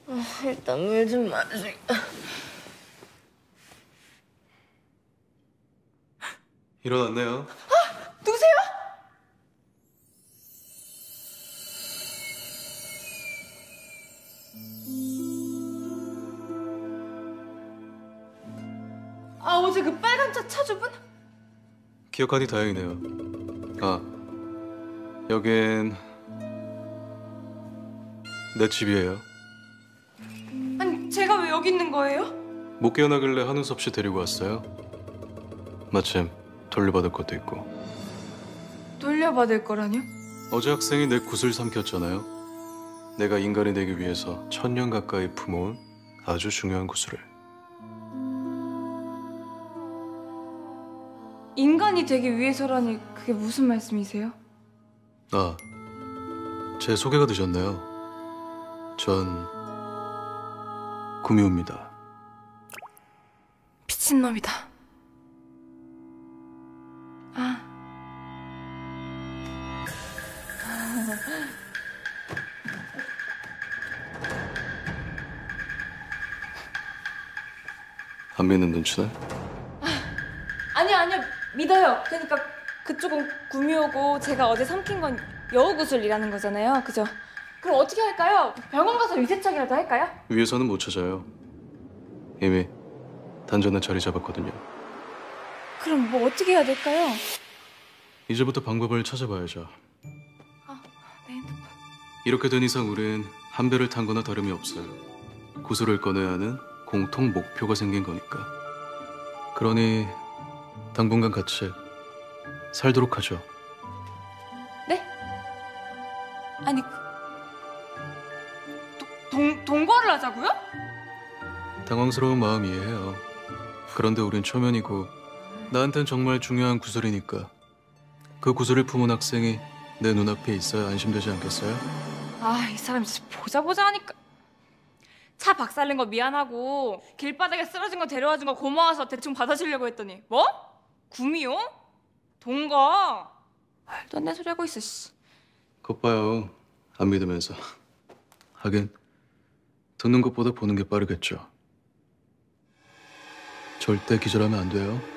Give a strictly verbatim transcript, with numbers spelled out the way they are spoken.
어, 일단 물 좀 마시. 일어났네요. 아! 누구세요? 아, 어제 그 빨간 차 차주분? 기억하니 다행이네요. 아, 여긴 내 집이에요. 아니, 제가 왜 여기 있는 거예요? 못 깨어나길래 한우섭 씨 데리고 왔어요. 마침 돌려받을 것도 있고. 돌려받을 거라뇨? 어제 학생이 내 굿을 삼켰잖아요. 내가 인간이 되기 위해서 천년 가까이 품어온 아주 중요한 구슬을. 인간이 되기 위해서라니 그게 무슨 말씀이세요? 아, 제 소개가 늦었네요. 전 구미호입니다. 미친놈이다. 아. 안 믿는 눈치네? 아니요, 아니요. 믿어요. 그러니까 그쪽은 구미호고 제가 어제 삼킨 건 여우구슬이라는 거잖아요. 그죠? 그럼 어떻게 할까요? 병원 가서 위세척이라도 할까요? 위에서는 못 찾아요. 이미 단전에 자리 잡았거든요. 그럼 뭐 어떻게 해야 될까요? 이제부터 방법을 찾아봐야죠. 아, 내 핸드폰. 이렇게 된 이상 우린 한 배를 탄 거나 다름이 없어요. 구슬을 꺼내야 하는 공통 목표가 생긴 거니까. 그러니 당분간 같이 살도록 하죠. 네? 아니, 도, 동, 동거를 하자고요? 당황스러운 마음 이해해요. 그런데 우린 초면이고 나한텐 정말 중요한 구슬이니까 그 구슬을 품은 학생이 내 눈앞에 있어야 안심되지 않겠어요? 아, 이 사람 진짜 보자 보자 하니까. 차 박살낸 거 미안하고 길바닥에 쓰러진 거 데려와준 거 고마워서 대충 받아주려고 했더니 뭐? 구미호? 동거? 말도 안 되는 소리 하고 있어. 씨. 겉 봐요. 안 믿으면서. 하긴 듣는 것보다 보는 게 빠르겠죠. 절대 기절하면 안 돼요.